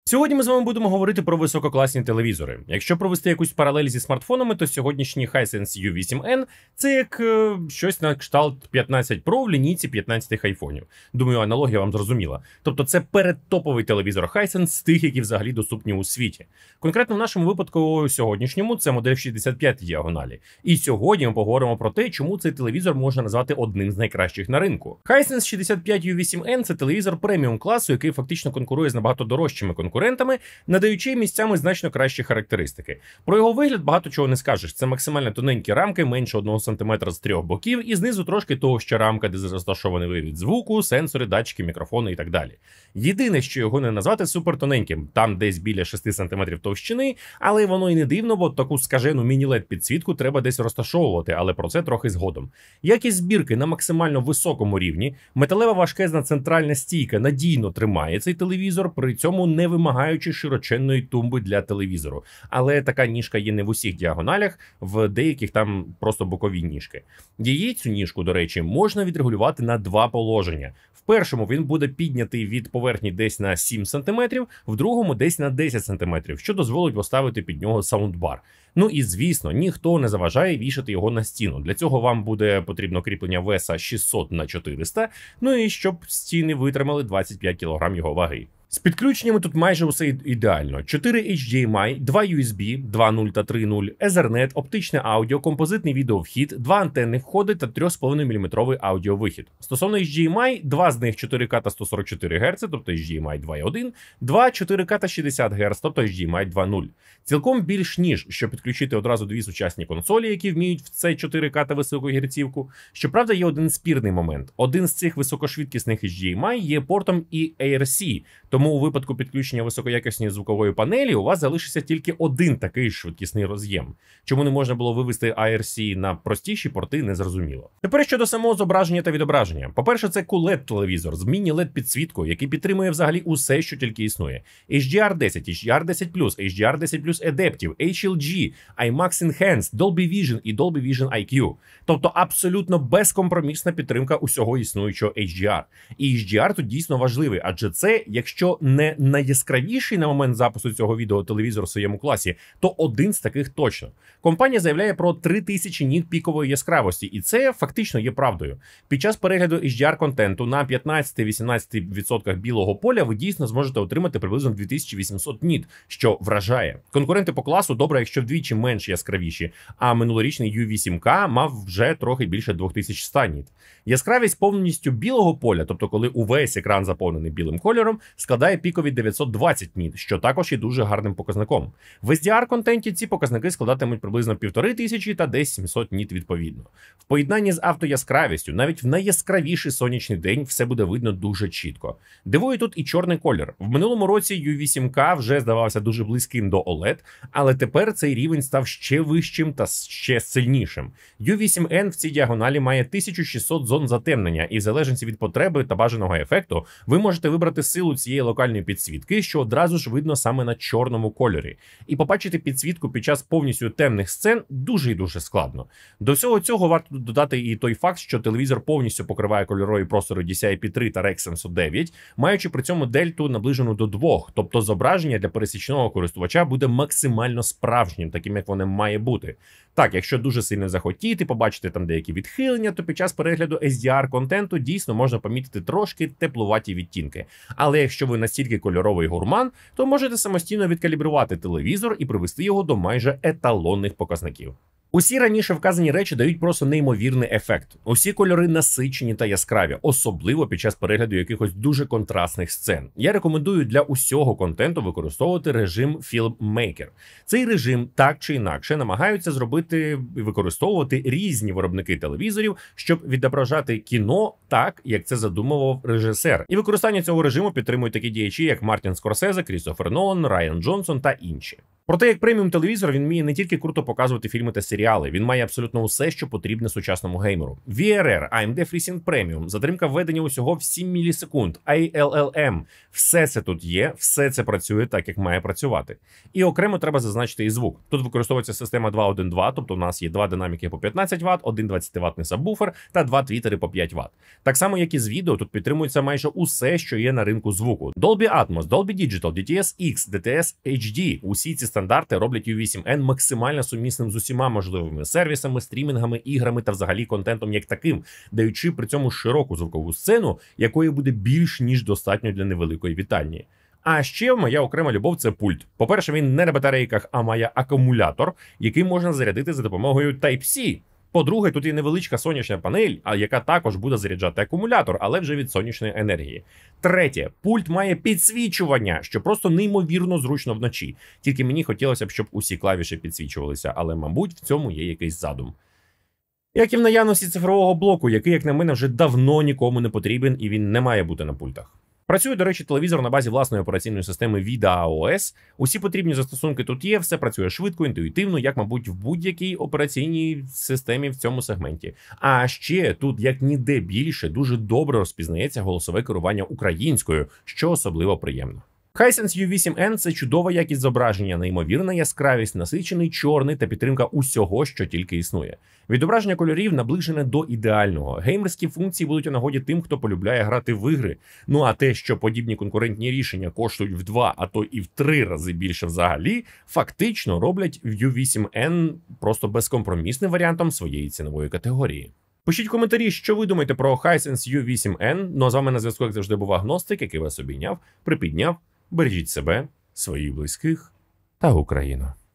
Сьогодні ми з вами будемо говорити про висококласні телевізори. Якщо провести якусь паралель зі смартфонами, то сьогоднішній Hisense U8N – це як щось на кшталт 15 Pro в лінійці 15 айфонів. Думаю, аналогія вам зрозуміла. Тобто це передтоповий телевізор Hisense з тих, які взагалі доступні у світі. Конкретно в нашому випадку сьогоднішньому це модель 65 діагоналі. І сьогодні ми поговоримо про те, чому цей телевізор можна назвати одним з найкращих на ринку. Hisense 65 U8N – це телевізор преміум класу, який фактично конкурує з набагато дорожчими конкурентами, надаючи місцями значно кращі характеристики. Про його вигляд багато чого не скажеш. Це максимально тоненькі рамки, менше 1 см з трьох боків, і знизу трошки товща рамка, де розташований вивід звуку, сенсори, датчики, мікрофони і так далі. Єдине, що його не назвати супертоненьким, там десь біля 6 см товщини, але воно і не дивно, бо таку скажену міні-LED підсвітку треба десь розташовувати, але про це трохи згодом. Якість збірки на максимально високому рівні, металева важкезна центральна стійка надійно тримає цей телевізор, при цьому не вимагаючи широченної тумби для телевізору. Але така ніжка є не в усіх діагоналях, в деяких там просто бокові ніжки. Її, цю ніжку, до речі, можна відрегулювати на два положення. В першому він буде піднятий від поверхні десь на 7 см, в другому десь на 10 см, що дозволить поставити під нього саундбар. Ну і звісно, ніхто не заважає вішати його на стіну. Для цього вам буде потрібно кріплення веса 600 на 400, ну і щоб стіни витримали 25 кг його ваги. З підключеннями тут майже усе ідеально. 4 HDMI, 2 USB, 2.0 та 3.0, Ethernet, оптичне аудіо, композитний відеовхід, 2 антенни входи та 3,5 мм аудіовихід. Стосовно HDMI, 2 з них 4К та 144 Гц, тобто HDMI 2.1, 2 4К та 60 Гц, тобто HDMI 2.0. Цілком більш ніж, щоб підключити одразу дві сучасні консолі, які вміють в це 4К та високу герцівку. Щоправда, є один спірний момент. Один з цих високошвидкісних HDMI є портом і ARC, тому у випадку підключення високоякісної звукової панелі у вас залишиться тільки один такий швидкісний роз'єм. Чому не можна було вивести ARC на простіші порти, незрозуміло. Тепер щодо самого зображення та відображення. По-перше, це QLED-телевізор з міні-LED-підсвіткою, який підтримує взагалі усе, що тільки існує. HDR10, HDR10+, HDR10+ Adaptive, HLG, IMAX Enhanced, Dolby Vision і Dolby Vision IQ. Тобто абсолютно безкомпромісна підтримка усього існуючого HDR. І HDR тут дійсно важливий, адже це, якщо не найяскравіший на момент запису цього відео телевізор в своєму класі, то один з таких точно. Компанія заявляє про 3000 ніт пікової яскравості, і це фактично є правдою. Під час перегляду HDR-контенту на 15-18% білого поля ви дійсно зможете отримати приблизно 2800 ніт, що вражає. Конкуренти по класу добре, якщо вдвічі менш яскравіші, а минулорічний U8K мав вже трохи більше 2100 ніт. Яскравість повністю білого поля, тобто коли увесь екран заповнений білим кольором, складає пікові 920 ніт, що також є дуже гарним показником. В SDR-контенті ці показники складатимуть приблизно 1500 та десь 700 ніт відповідно. В поєднанні з автояскравістю, навіть в найяскравіший сонячний день все буде видно дуже чітко. Дивує тут і чорний колір. В минулому році U8K вже здавався дуже близьким до OLED, але тепер цей рівень став ще вищим та ще сильнішим. U8N в цій діагоналі має 1600 зон затемнення, і в залежності від потреби та бажаного ефекту ви можете вибрати силу цієї локальної підсвітки, що одразу ж видно саме на чорному кольорі. І побачити підсвітку під час повністю темних сцен дуже і дуже складно. До всього цього варто додати і той факт, що телевізор повністю покриває кольорові простори DCI-P3 та Rec. 709, маючи при цьому дельту наближену до 2, тобто зображення для пересічного користувача буде максимально справжнім, таким як воно має бути. Так, якщо дуже сильно захотіти, побачити там деякі відхилення, то під час перегляду SDR-контенту дійсно можна помітити трошки теплуваті відтінки. Але якщо ви настільки кольоровий гурман, то можете самостійно відкалібрувати телевізор і привести його до майже еталонних показників. Усі раніше вказані речі дають просто неймовірний ефект. Усі кольори насичені та яскраві, особливо під час перегляду якихось дуже контрастних сцен. Я рекомендую для усього контенту використовувати режим FilmMaker. Цей режим так чи інакше намагаються зробити і використовувати різні виробники телевізорів, щоб відображати кіно так, як це задумував режисер. І використання цього режиму підтримують такі діячі, як Мартін Скорсезе, Крістофер Нолан, Райан Джонсон та інші. Проте, як преміум телевізор, він вміє не тільки круто показувати фільми та серіали, він має абсолютно усе, що потрібне сучасному геймеру. VRR, AMD FreeSync Premium, затримка введення усього в 7 мілісекунд, ILLM. Все це тут є, все це працює так, як має працювати. І окремо треба зазначити і звук. Тут використовується система 2.1.2, тобто у нас є 2 динаміки по 15 Вт, один 20-ваттний сабвуфер та 2 твітери по 5 Вт. Так само, як і з відео, тут підтримується майже усе, що є на ринку звуку. Dolby Atmos, Dolby Digital, DTS-X, DTS HD. Усі ці стандарти роблять U8N максимально сумісним з усіма можливими сервісами, стрімінгами, іграми та взагалі контентом як таким, даючи при цьому широку звукову сцену, якої буде більш ніж достатньо для невеликої вітальні. А ще моя окрема любов – це пульт. По-перше, він не на батарейках, а має акумулятор, який можна зарядити за допомогою Type-C. По-друге, тут є невеличка сонячна панель, яка також буде заряджати акумулятор, але вже від сонячної енергії. Третє, пульт має підсвічування, що просто неймовірно зручно вночі. Тільки мені хотілося б, щоб усі клавіші підсвічувалися, але, мабуть, в цьому є якийсь задум. Як і в наявності цифрового блоку, який, як на мене, вже давно нікому не потрібен і він не має бути на пультах. Працює, до речі, телевізор на базі власної операційної системи VIDA OS. Усі потрібні застосунки тут є, все працює швидко, інтуїтивно, як, мабуть, в будь-якій операційній системі в цьому сегменті. А ще тут, як ніде більше, дуже добре розпізнається голосове керування українською, що особливо приємно. Hisense U8N – це чудова якість зображення, неймовірна яскравість, насичений чорний та підтримка усього, що тільки існує. Відображення кольорів наближене до ідеального. Геймерські функції будуть у нагоді тим, хто полюбляє грати в ігри. Ну а те, що подібні конкурентні рішення коштують в 2, а то і в 3 рази більше взагалі, фактично роблять U8N просто безкомпромісним варіантом своєї цінової категорії. Пишіть в коментарі, що ви думаєте про Hisense U8N. Ну а з вами на зв'язку, як завжди, був Агностик, який вас обійняв, припідняв. Бережіть себе, своїх близьких та Україну.